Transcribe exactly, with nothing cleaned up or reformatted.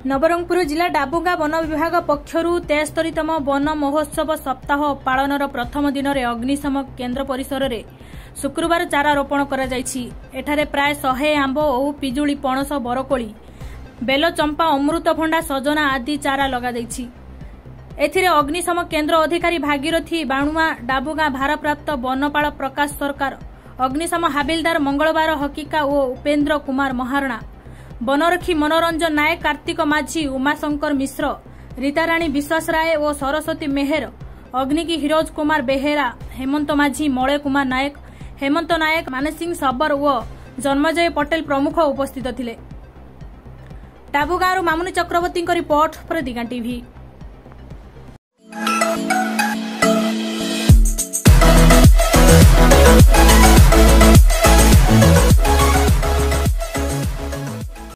नवरंगपुर जिला डाबुगा वन विभाग पक्षरु तेस्तरीतम वन महोत्सव सप्ताह पालनर प्रथम दिन में अग्निशम केन्द्र परिसर में शुक्रवार चारा रोपण कर प्राय शहे आंब और पिजुली पणस बरकोली बेल चंपा अमृतभंडा सजना आदि चारा लगाई। एथिरे अग्निशम केन्द्र अधिकारी भागीरथी बाणुआ डाबुगा भारप्राप्त वनपाल प्रकाश सरकार अग्निशम हाबिलदार मंगलवार हकीका और उपेन्द्र कुमार महारणा बनरक्षी मनोरंजन नायक कार्तिक माझी उमाशंकर मिश्र रीताराणी विश्वास राय और सरस्वती मेहर अग्निकी हिरोज कुमार बेहेरा हेमंत माझी मलय कुमार नायक हेमंत नायक मानसिंह सबर और जन्मजय पटेल प्रमुख उपस्थित थिले। डाबुगांव मामुनी चक्रवर्ती रिपोर्ट प्रतिगां टीवी।